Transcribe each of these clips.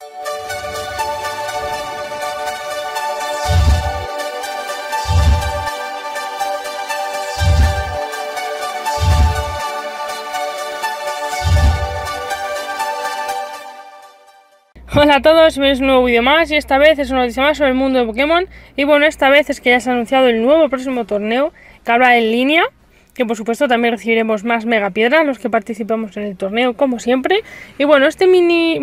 Hola a todos, bienvenidos a un nuevo vídeo más y esta vez es una noticia más sobre el mundo de Pokémon. Y bueno, esta vez es que ya se ha anunciado el nuevo próximo torneo que habrá en línea, que por supuesto también recibiremos más megapiedras los que participamos en el torneo como siempre. Y bueno, este mini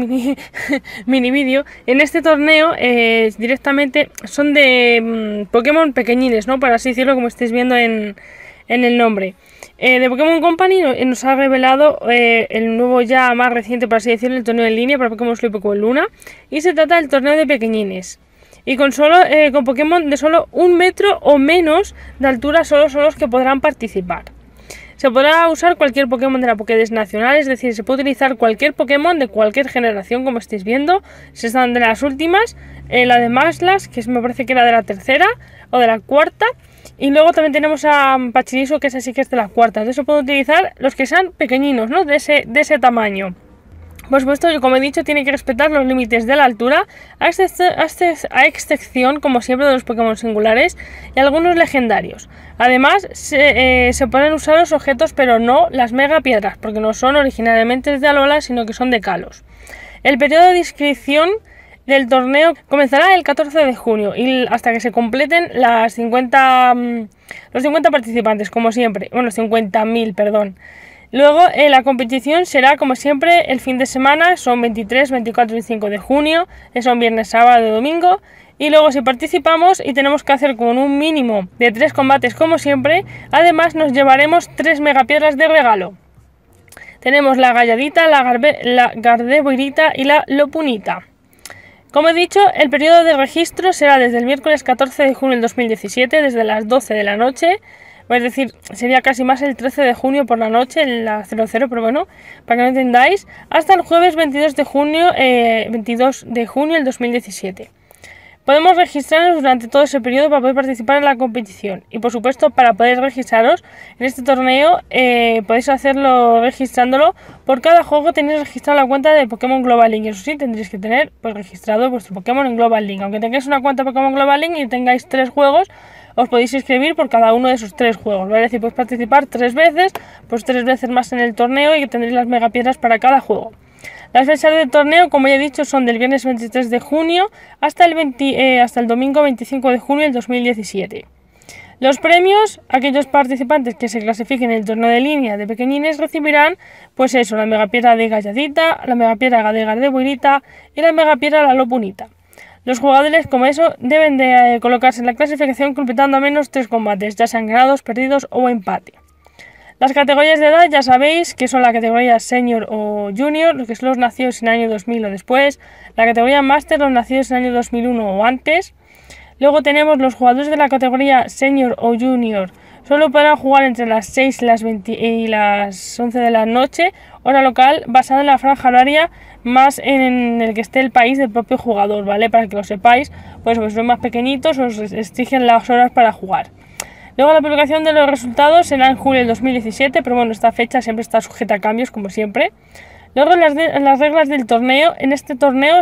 vídeo en este torneo directamente son de Pokémon pequeñines, ¿no? Para así decirlo, como estáis viendo en el nombre. De Pokémon Company nos ha revelado el nuevo, ya más reciente, por así decirlo, el torneo en línea para Pokémon Sol y Pokémon Luna. Y se trata del torneo de pequeñines. Y con Pokémon de solo 1 metro o menos de altura solo son los que podrán participar. Se podrá usar cualquier Pokémon de la Pokédex nacional, es decir, se puede utilizar cualquier Pokémon de cualquier generación, como estáis viendo. Si están de las últimas, la de Maslas, que me parece que era de la tercera o de la cuarta. Y luego también tenemos a Pachirisu, que esa sí que es de la cuarta. Entonces se pueden utilizar los que sean pequeñinos, ¿no? De ese tamaño. Por supuesto, como he dicho, tiene que respetar los límites de la altura, a excepción, como siempre, de los Pokémon singulares y algunos legendarios. Además, se pueden usar los objetos, pero no las megapiedras, porque no son originalmente de Alola, sino que son de Kalos. El periodo de inscripción del torneo comenzará el 14 de junio y hasta que se completen los 50 participantes, como siempre. Bueno, 50.000, perdón. Luego la competición será, como siempre, el fin de semana. Son 23, 24 y 5 de junio. Son viernes, sábado y domingo. Y luego, si participamos y tenemos que hacer con un mínimo de 3 combates, como siempre, además nos llevaremos 3 megapiedras de regalo. Tenemos la Galladita, la Gardevoirita y la Lopunita. Como he dicho, el periodo de registro será desde el miércoles 14 de junio del 2017, desde las 12 de la noche, es decir, sería casi más el 13 de junio por la noche, en la 00, pero bueno, para que no entendáis, hasta el jueves 22 de junio del 2017. Podemos registrarnos durante todo ese periodo para poder participar en la competición. Y por supuesto, para poder registraros en este torneo, podéis hacerlo registrándolo. Por cada juego tenéis registrado la cuenta de Pokémon Global Link. Eso sí, tendréis que tener registrado vuestro Pokémon en Global Link. Aunque tengáis una cuenta Pokémon Global Link y tengáis 3 juegos, os podéis inscribir por cada uno de esos 3 juegos, ¿vale? Es decir, podéis participar 3 veces, pues 3 veces más en el torneo y tendréis las megapiedras para cada juego. Las fechas del torneo, como ya he dicho, son del viernes 23 de junio hasta el domingo 25 de junio del 2017. Los premios, aquellos participantes que se clasifiquen en el torneo de línea de pequeñines recibirán, pues eso, la megapiedra de Galladita, la megapiedra de Gardevoirita y la megapiedra de la Lopunita. Los jugadores, como eso, deben de colocarse en la clasificación completando al menos 3 combates, ya sean ganados, perdidos o empate. Las categorías de edad ya sabéis que son la categoría Senior o Junior, los que son los nacidos en el año 2000 o después, la categoría Master, los nacidos en el año 2001 o antes. Luego tenemos los jugadores de la categoría Senior o Junior, solo podrán jugar entre las 6 y las 11 de la noche, hora local, basada en la franja horaria más en el que esté el país del propio jugador, ¿vale? Para que lo sepáis, pues son más pequeñitos, os exigen las horas para jugar. Luego la publicación de los resultados será en julio del 2017, pero bueno, esta fecha siempre está sujeta a cambios, como siempre. Luego las reglas del torneo. En este torneo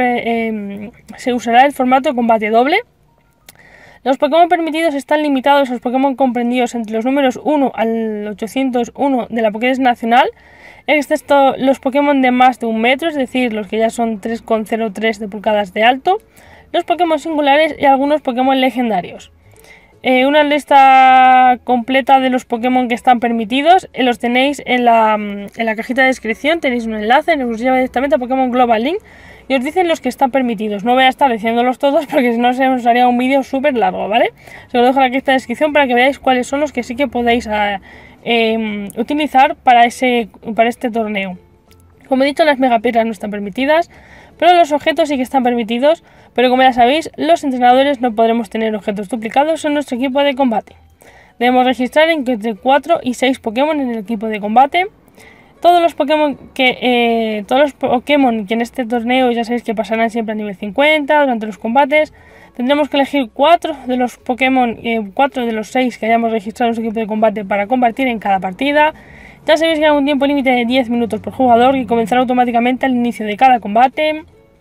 se usará el formato de combate doble. Los Pokémon permitidos están limitados a los Pokémon comprendidos entre los números 1 al 801 de la Pokédex nacional, excepto los Pokémon de más de 1 metro, es decir, los que ya son 3,03 de pulgadas de alto, los Pokémon singulares y algunos Pokémon legendarios. Una lista completa de los Pokémon que están permitidos los tenéis en la cajita de descripción. Tenéis un enlace, os lleva directamente a Pokémon Global Link y os dicen los que están permitidos. No voy a estar diciéndolos todos porque si no se os haría un vídeo súper largo, ¿vale? Os lo dejo en la cajita de descripción para que veáis cuáles son los que sí que podéis utilizar para este torneo. Como he dicho, las megapiedras no están permitidas, pero los objetos sí que están permitidos. Pero como ya sabéis, los entrenadores no podremos tener objetos duplicados en nuestro equipo de combate. Debemos registrar entre 4 y 6 Pokémon en el equipo de combate. Todos los Pokémon que en este torneo ya sabéis que pasarán siempre a nivel 50 durante los combates. Tendremos que elegir 4 de los Pokémon, 4 de los 6 que hayamos registrado en su equipo de combate para combatir en cada partida. Ya sabéis que hay un tiempo límite de 10 minutos por jugador y comenzará automáticamente al inicio de cada combate.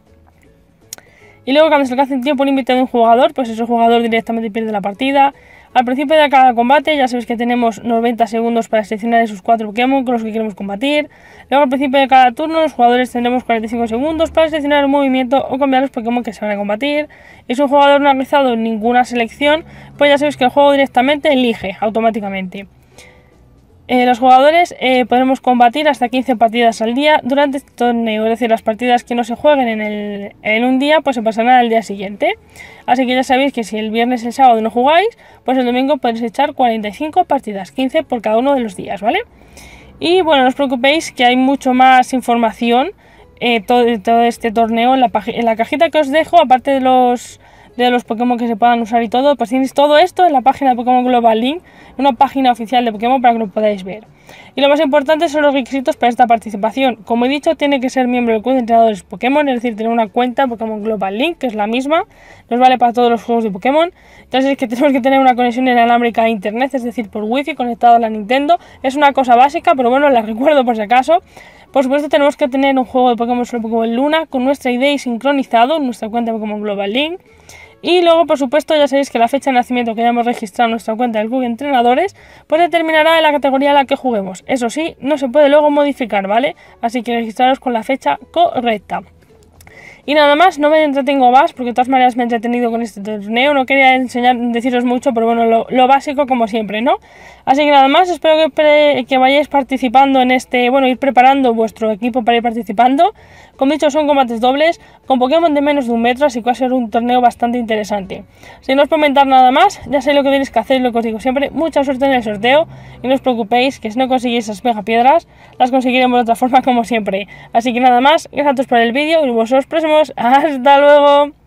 Y luego cuando se alcance el tiempo límite de un jugador, pues ese jugador directamente pierde la partida. Al principio de cada combate ya sabéis que tenemos 90 segundos para seleccionar esos 4 Pokémon con los que queremos combatir. Luego al principio de cada turno los jugadores tendremos 45 segundos para seleccionar un movimiento o cambiar los Pokémon que se van a combatir. Y si un jugador no ha realizado ninguna selección, pues ya sabéis que el juego directamente elige automáticamente. Los jugadores podremos combatir hasta 15 partidas al día durante este torneo, es decir, las partidas que no se jueguen en un día pues se pasarán al día siguiente. Así que ya sabéis que si el viernes y el sábado no jugáis, pues el domingo podéis echar 45 partidas, 15 por cada uno de los días, ¿vale? Y bueno, no os preocupéis que hay mucho más información todo este torneo en la cajita que os dejo, aparte de los Pokémon que se puedan usar y todo, pues tenéis todo esto en la página de Pokémon Global Link, una página oficial de Pokémon para que lo podáis ver. Y lo más importante son los requisitos para esta participación. Como he dicho, tiene que ser miembro del club de entrenadores Pokémon, es decir, tener una cuenta Pokémon Global Link, que es la misma, nos vale para todos los juegos de Pokémon. Entonces es que tenemos que tener una conexión inalámbrica a internet, es decir, por wifi conectado a la Nintendo. Es una cosa básica, pero bueno, la recuerdo por si acaso. Por supuesto tenemos que tener un juego de Pokémon sobre Pokémon Luna con nuestra ID sincronizado en nuestra cuenta de Pokémon Global Link. Y luego, por supuesto, ya sabéis que la fecha de nacimiento que hayamos registrado en nuestra cuenta del Google Entrenadores, pues determinará en la categoría en la que juguemos. Eso sí, no se puede luego modificar, ¿vale? Así que registraros con la fecha correcta. Y nada más, no me entretengo más porque de todas maneras me he entretenido con este torneo. No quería deciros mucho, pero bueno, lo básico como siempre, ¿no? Así que nada más, espero que vayáis participando en ir preparando vuestro equipo para ir participando. Como he dicho, son combates dobles con Pokémon de menos de 1 metro, así que va a ser un torneo bastante interesante. Si no os puedo comentar nada más, ya sabéis lo que tenéis que hacer, lo que os digo siempre. Mucha suerte en el sorteo y no os preocupéis que si no conseguís esas megapiedras, las conseguiremos de otra forma como siempre. Así que nada más, gracias a todos por el vídeo y vosotros próximos. ¡Hasta luego!